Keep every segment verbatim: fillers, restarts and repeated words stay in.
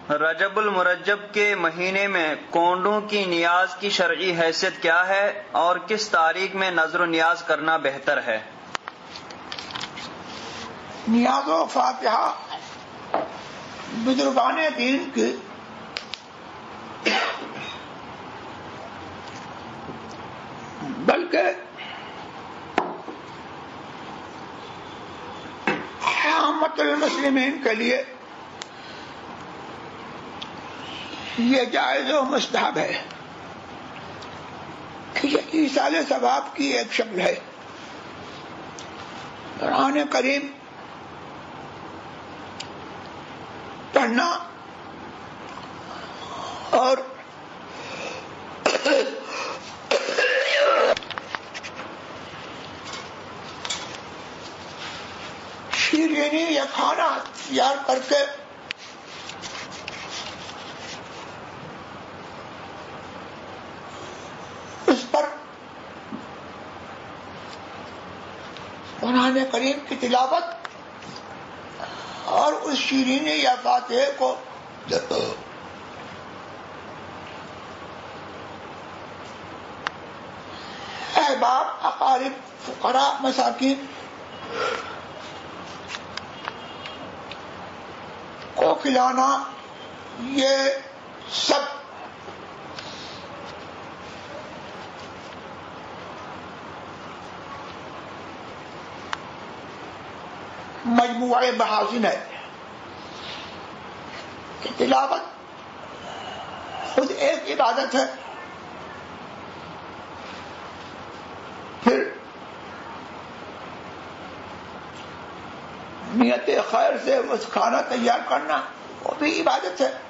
رجب المرجب کے مہینے میں کونڈوں کی نیاز کی شرعی حیثیت کیا ہے اور کس تاریخ میں نظر و نیاز کرنا بہتر ہے؟ نیاز و فاتحہ بزرگان دین کی بلکہ عامت المسلمین کے لیے یہ جائز و مستحب ہے کہ یہ ایصال ثواب کی ایک شکل ہے۔ قرآن کریم پڑھنا اور شیرینی یا کھانا تیار کر کے اس پر قرآن کریم کی تلاوت اور اس شیرینی یا فاتحے کو احباب، اقارب، فقراء، مساکین کو کھلانا، یہ سب مجموعہ محاسن ہے۔ تلاوت خود ایک عبادت ہے، پھر نیت خیر سے اس کھانا تیار کرنا وہ بھی عبادت ہے،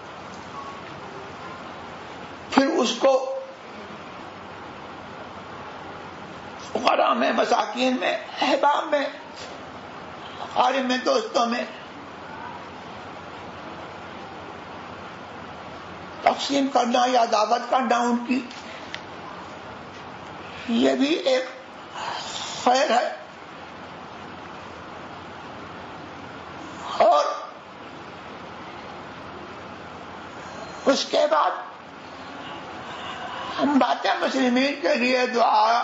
پھر اس کو فقراء میں، مساکین میں، احباب میں، اقارب میں، دوستوں میں تقسیم کرنا یا دعوت کرنا ان کی، یہ بھی ایک خیر ہے۔ اور اس کے بعد ہم باتیں مسلمین کے لیے دعا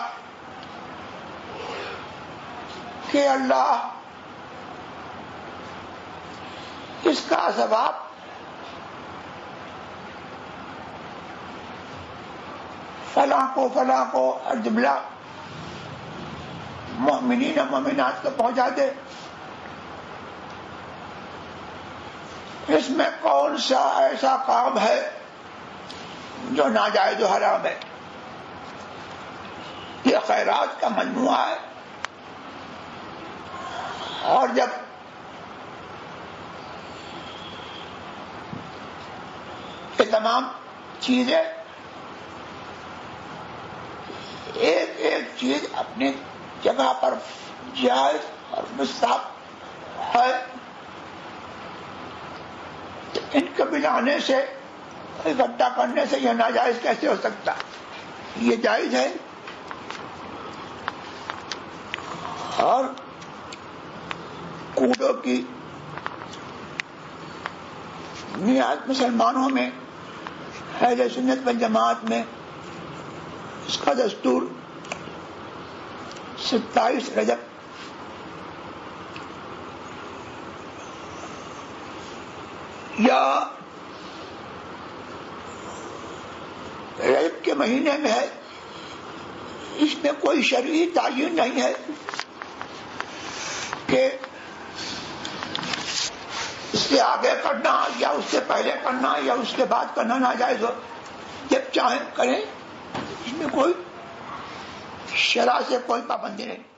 کہ اللہ اس کا ثواب فلاں کو فلاں کو جملہ مومنین و مومنات کو پہنچا دے۔ اس میں کون سا ایسا کام ہے جو ناجائز و حرام ہے؟ یہ خیرات کا مجموعہ ہے، اور جب یہ تمام چیزیں ایک ایک چیز اپنی جگہ پر جائز اور مستحب ہے، ان کو ملانے سے، اکٹھا کرنے سے یہ ناجائز کیسے ہو سکتا؟ یہ جائز ہے۔ اور کوڑوں کی نیاز مسلمانوں میں، اہل سنت والجماعت میں اس کا دستور ستائیس رجب یا رجب کے مہینے میں ہے، اس میں کوئی شرعی تعین نہیں ہے کہ اس سے آگے کرنا یا اس سے پہلے کرنا یا اس کے بعد کرنا ناجائز ہو، جب چاہیں کریں، اس میں کوئی شرع سے کوئی پابندی نہیں۔